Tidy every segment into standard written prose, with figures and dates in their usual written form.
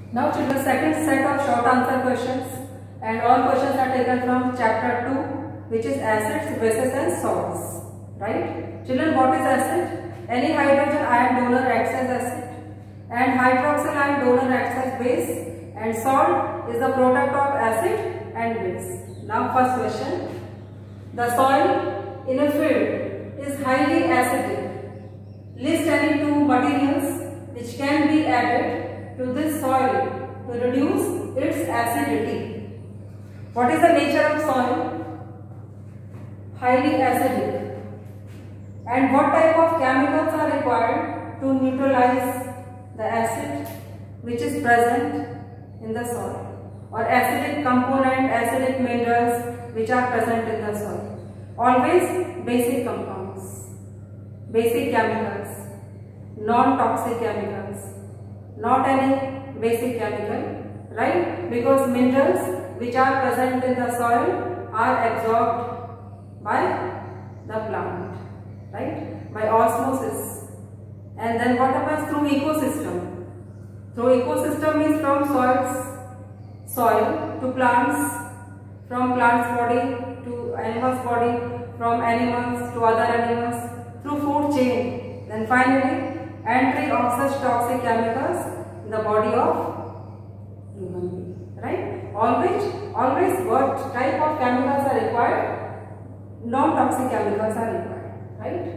Now children, second set of short answer questions, and all questions are taken from chapter 2, which is acids, bases and salts. Right? Children, what is acid? Any hydrogen ion donor acts as acid, and hydroxyl ion donor acts as base, and salt is the product of acid and base. Now first question. The soil in a field is highly acidic. List any two materials which can be added to this soil to reduce its acidity. What is the nature of soil? Highly acidic. And what type of chemicals are required to neutralize the acid which is present in the soil, or acidic component, acidic minerals which are present in the soil? Always basic compounds, basic chemicals, non-toxic chemicals, not any basic chemical, right? Because minerals which are present in the soil are absorbed by the plant, right? By osmosis. And then what happens through ecosystem? Through ecosystem means from soil to plants, from plants body to animals body, from animals to other animals, through food chain. Then finally entry of such toxic chemicals in the body of human being, right? Always what type of chemicals are required? Non-toxic chemicals are required, right?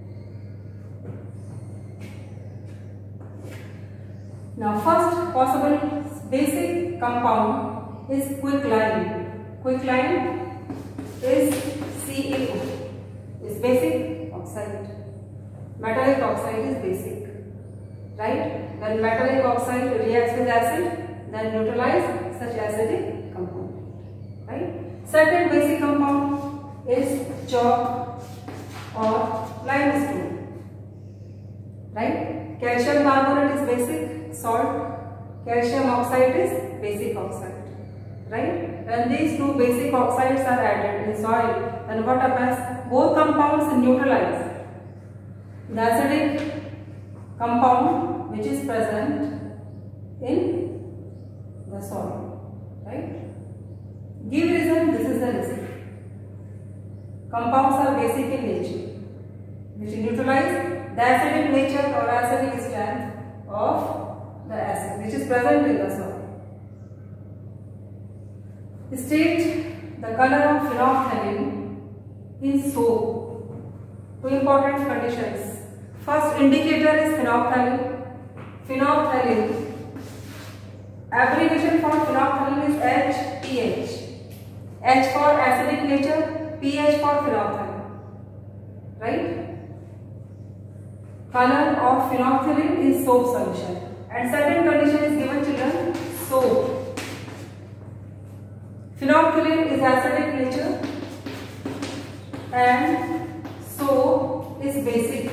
Now first possible basic compound is quicklime. Quicklime is CaO, is basic oxide. Metallic oxide is basic, right? When metallic oxide reacts with acid, then neutralize such acidic component, right? Second basic compound is chalk or limestone, right? Calcium carbonate is basic salt, calcium oxide is basic oxide, right? When these two basic oxides are added in soil, then what happens? Both compounds neutralize the acidic compound which is present in the soil, right? Give reason. This is the reason. Compounds are basic in nature, which neutralize the acidic nature or acidic strength of the acid which is present in the soil. State the color of phenolphthalein in soap. Two important conditions. First indicator is phenolphthalein. Phenolphthalein, abbreviation for phenolphthalein is HPH. H for acidic nature, PH for phenolphthalein, right? Color of phenolphthalein is soap solution. And second condition is given, children, soap. Phenolphthalein is acidic nature and soap is basic.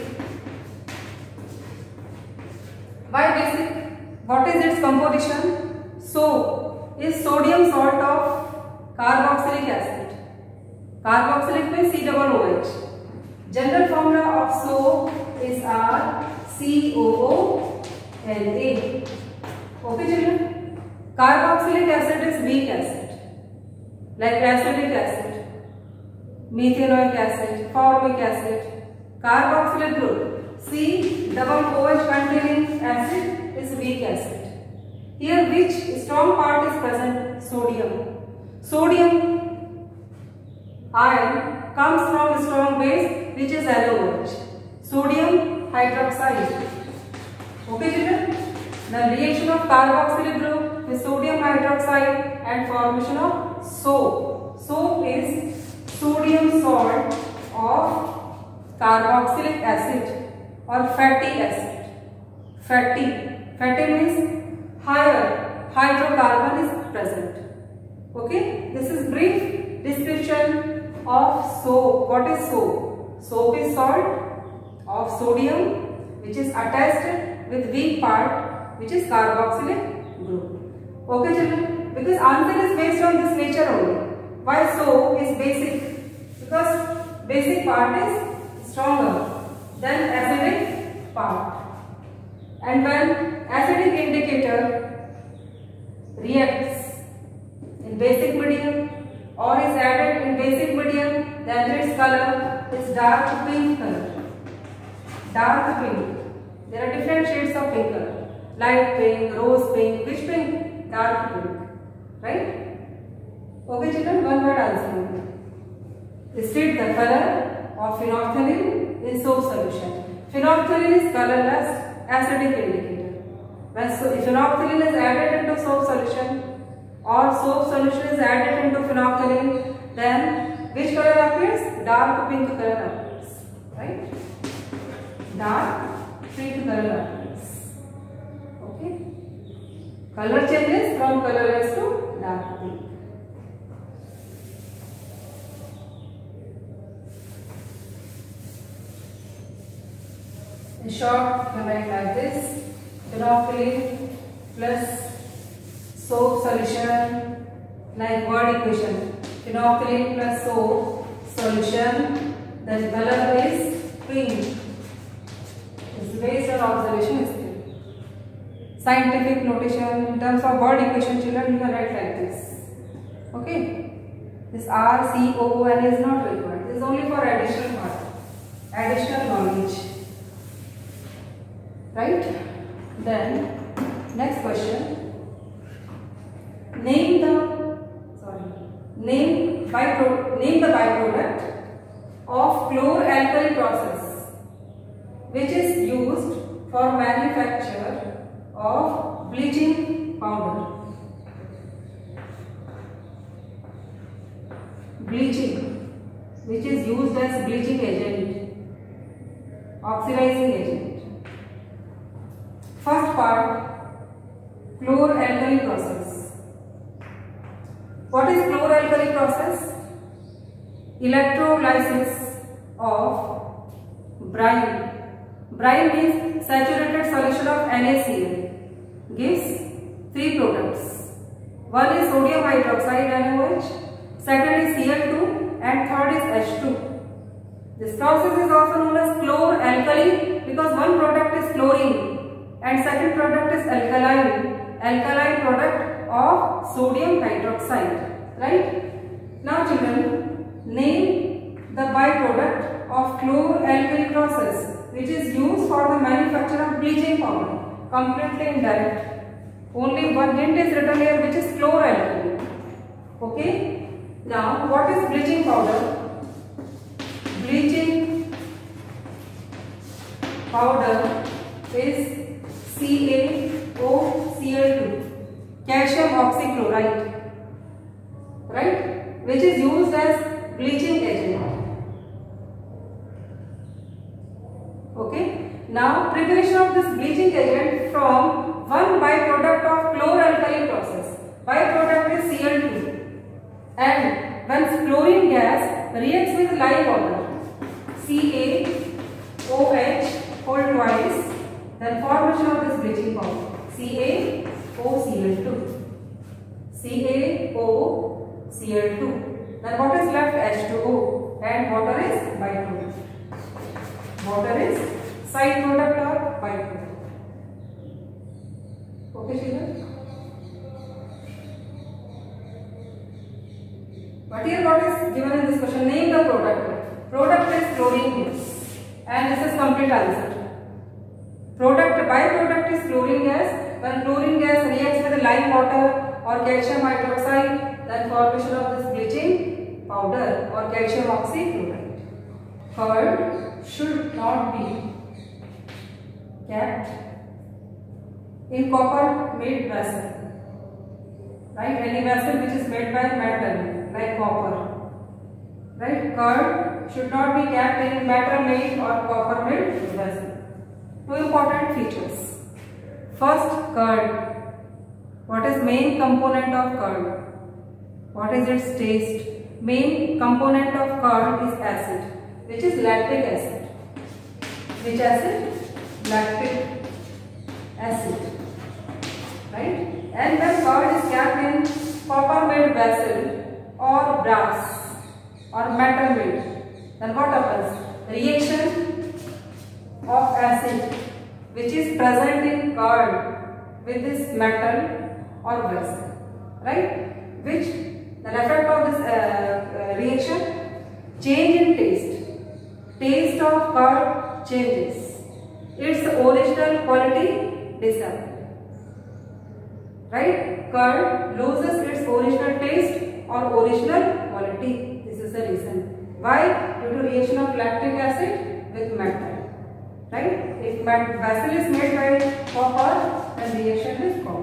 Why basic? What is its composition? Soap is sodium salt of carboxylic acid. Carboxylic means COOH. General formula of soap is RCOONA. Okay children? Carboxylic acid is weak acid, like acetic acid, methanoic acid, formic acid. Carboxylic group, COOH containing acid is weak acid. Here which strong part is present? Sodium. Sodium ion comes from strong base which is NaOH. Sodium hydroxide. Okay children? The reaction of carboxylic group with sodium hydroxide and formation of soap. Soap is sodium salt of carboxylic acid or fatty acid. Fatty means higher hydrocarbon is present. Okay, this is brief description of soap. What is soap? Soap is salt of sodium which is attached with weak part which is carboxylic group. Okay children, because answer is based on this nature only. Why soap is basic? Because basic part is stronger than acidic part. And when acidic indicator reacts in basic medium or is added in basic medium, then its color is dark pink color. Dark pink. There are different shades of pink color. Light pink, rose pink. Which pink? Dark pink. Right? Okay children, one word answer. State the color of phenolphthalein in soap solution. Phenolphthalein is colorless acidic indicator. When phenolphthalein is added into soap solution or soap solution is added into phenolphthalein, then which color appears? Dark pink color appears. Right? Dark pink color appears. Okay? Color changes from colorless to dark pink. In short, we write like this: phenolphthalein plus soap solution, like word equation. Phenolphthalein plus soap solution, the color is pink. It's based on observation skill. Scientific notation in terms of word equation, children, you can write like this. Okay? This RCOON is not required. This is only for additional part, additional knowledge. Right? Then next question. Name the byproduct of chlor-alkali process which is used for manufacture of bleaching powder. Bleaching, which is used as bleaching agent, oxidizing agent. First part, chlor-alkali process. What is chlor-alkali process? Electrolysis of brine. Brine means saturated solution of NaCl. Gives three products. One is sodium hydroxide NaOH, second is Cl2, and third is H2. This process is also known as chlor-alkali because one product is chlorine and second product is alkaline product of sodium hydroxide. Right? Now children, name the byproduct of chlor-alkali process which is used for the manufacture of bleaching powder. Completely indirect. Only one hint is written here, which is chlor-alkali. Okay? Now what is bleaching powder? Bleaching powder is CaOCl2, calcium oxychloride, right, which is used as bleaching agent. Okay, now preparation of this bleaching agent from one byproduct of chlor-alkali process. Byproduct is Cl2, and when chlorine gas reacts with lime water, CaOH whole twice, then formation of this bleaching powder, CaOCl2. CaOCl2. Then what is left? H2O, and water is byproduct. Water is side product or byproduct. Okay, children? But here what is given in this question? Name the product. Product is chlorine gas, and this is complete answer. Byproduct is chlorine gas. When chlorine gas reacts with lime water or calcium hydroxide, then formation of this bleaching powder or calcium oxychloride. Curd should not be kept in copper made vessel. Right? Any vessel which is made by metal like copper. Right? Curd should not be kept in metal made or copper made vessel. Two important features. First, curd. What is main component of curd? What is its taste? Main component of curd is acid, which is lactic acid. Which acid? Lactic acid. Right? And when curd is kept in copper made vessel or brass or metal made, then what happens? Reaction of acid which is present in curd with this metal or vessel. right? Which the effect of this reaction? Change in taste. Taste of curd changes. Its original quality disappears. Right? Curd loses its original taste or original quality. This is the reason. Why? Due to reaction of lactic acid with metal. Right? If vessel is made by copper, then reaction is common.